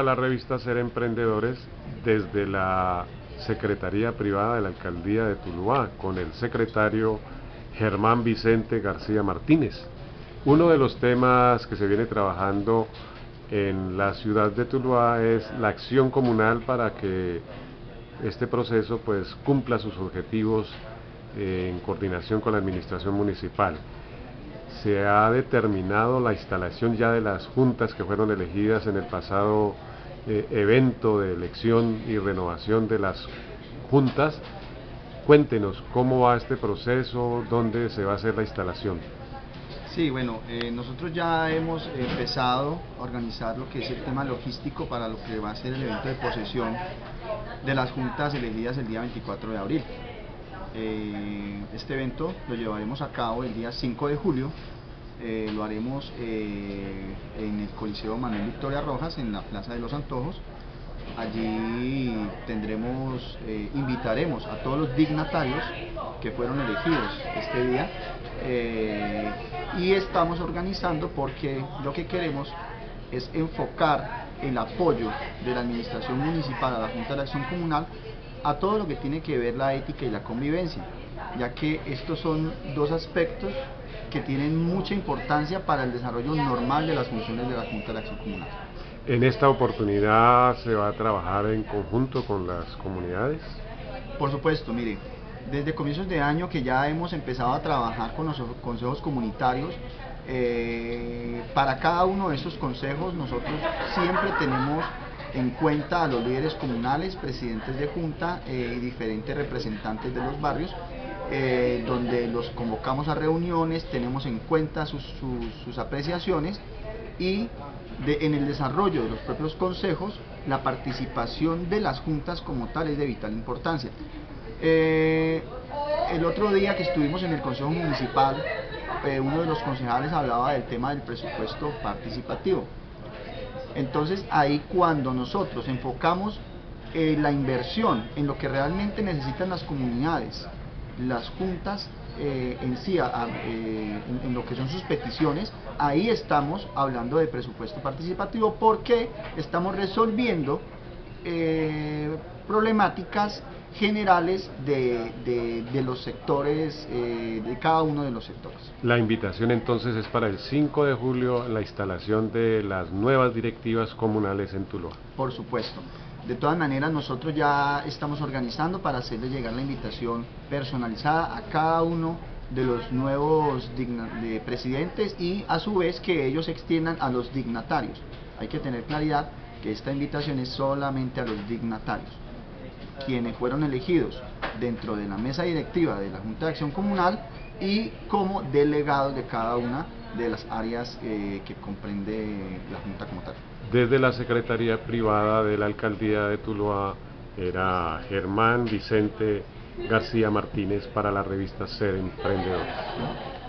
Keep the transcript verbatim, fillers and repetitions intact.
la revista Ser Emprendedores desde la Secretaría Privada de la Alcaldía de Tuluá, con el secretario Germán Vicente García Martínez. Uno de los temas que se viene trabajando en la ciudad de Tuluá es la acción comunal para que este proceso pues cumpla sus objetivos eh, en coordinación con la administración municipal. Se ha determinado la instalación ya de las juntas que fueron elegidas en el pasado eh, evento de elección y renovación de las juntas. Cuéntenos cómo va este proceso, dónde se va a hacer la instalación. Sí, bueno, eh, nosotros ya hemos empezado a organizar lo que es el tema logístico para lo que va a ser el evento de posesión de las juntas elegidas el día veinticuatro de abril. Eh, este evento lo llevaremos a cabo el día cinco de julio, eh, lo haremos eh, en el Coliseo Manuel Victoria Rojas, en la Plaza de los Antojos. Allí tendremos, eh, invitaremos a todos los dignatarios que fueron elegidos este día, eh, y estamos organizando porque lo que queremos es enfocar el apoyo de la administración municipal a la Junta de Acción Comunal a todo lo que tiene que ver la ética y la convivencia, ya que estos son dos aspectos que tienen mucha importancia para el desarrollo normal de las funciones de la Junta de Acción Comunal. En esta oportunidad se va a trabajar en conjunto con las comunidades. Por supuesto, mire, desde comienzos de año que ya hemos empezado a trabajar con los consejos comunitarios. Eh, para cada uno de esos consejos nosotros siempre tenemos en cuenta a los líderes comunales, presidentes de junta eh, y diferentes representantes de los barrios, eh, donde los convocamos a reuniones, tenemos en cuenta sus, sus, sus apreciaciones, y de, en el desarrollo de los propios consejos la participación de las juntas como tal es de vital importancia. Eh, el otro día que estuvimos en el Consejo Municipal, eh, uno de los concejales hablaba del tema del presupuesto participativo. Entonces ahí, cuando nosotros enfocamos eh, la inversión en lo que realmente necesitan las comunidades, las juntas eh, en sí, a, a, eh, en, en lo que son sus peticiones, ahí estamos hablando de presupuesto participativo, porque estamos resolviendo eh, problemáticas generales de, de, de los sectores, eh, de cada uno de los sectores. La invitación entonces es para el cinco de julio, la instalación de las nuevas directivas comunales en Tuluá. Por supuesto. De todas maneras, nosotros ya estamos organizando para hacerle llegar la invitación personalizada a cada uno de los nuevos de presidentes, y a su vez que ellos extiendan a los dignatarios. Hay que tener claridad que esta invitación es solamente a los dignatarios, quienes fueron elegidos dentro de la mesa directiva de la Junta de Acción Comunal y como delegados de cada una de las áreas eh, que comprende la Junta como tal. Desde la Secretaría Privada de la Alcaldía de Tuluá, era Germán Vicente García Martínez para la revista Ser Emprendedores.